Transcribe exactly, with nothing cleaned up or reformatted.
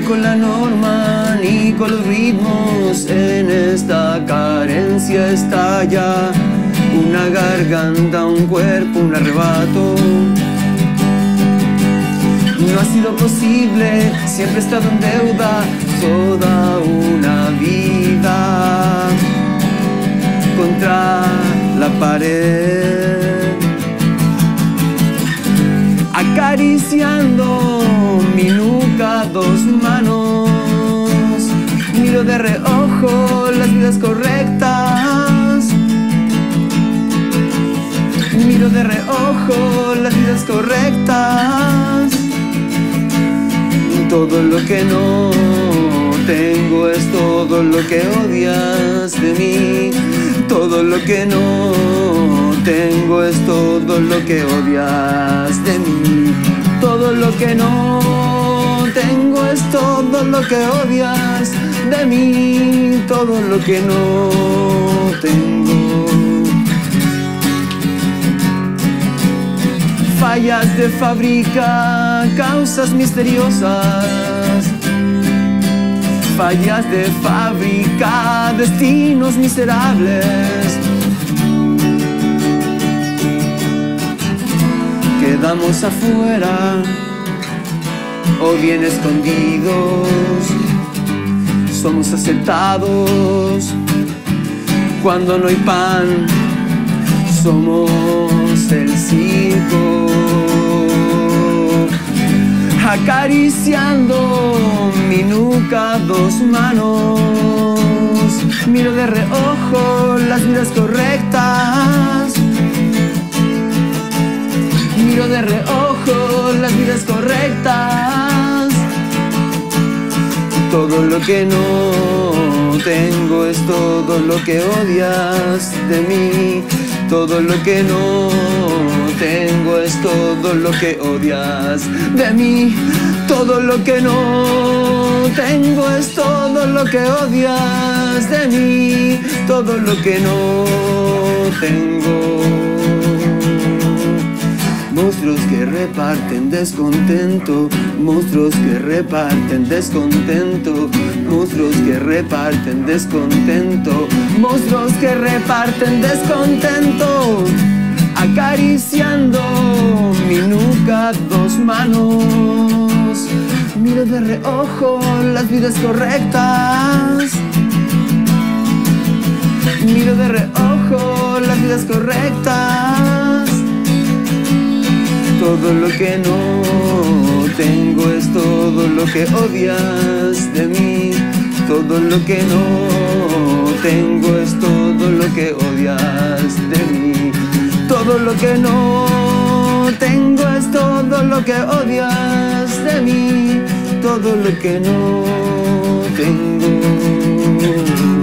con la norma ni con los ritmos. En esta carencia estalla una garganta, un cuerpo, un arrebato. No ha sido posible, siempre he estado en deuda toda una vida contra la pared, acariciando mi nuca dos manos. Miro de reojo las vidas correctas, miro de reojo las vidas correctas. Todo lo que no tengo es todo lo que odias de mí. Todo lo que no tengo es todo lo que odias de mí. Todo lo que no tengo es todo lo que odias de mí. Todo lo que no tengo. Fallas de fábrica, causas misteriosas. Fallas de fábrica, destinos miserables. Quedamos afuera o bien escondidos. Somos aceptados cuando no hay pan. Somos el circo, acariciando mi nuca dos manos. Miro de reojo las vidas correctas, miro de reojo las vidas correctas. Todo lo que no tengo es todo lo que odias de mí. Todo lo que no tengo es todo lo que odias de mí. Todo lo que no tengo es todo lo que odias de mí. Todo lo que no tengo. Monstruos que reparten descontento, monstruos que reparten descontento, monstruos que reparten descontento, monstruos que reparten descontento, acariciando mi nuca dos manos. Miro de reojo las vidas correctas, miro de reojo las vidas correctas. Todo lo que no tengo es todo lo que odias de mí. Todo lo que no tengo es todo lo que odias de mí. Todo lo que no tengo es todo lo que odias de mí. Todo lo que no tengo.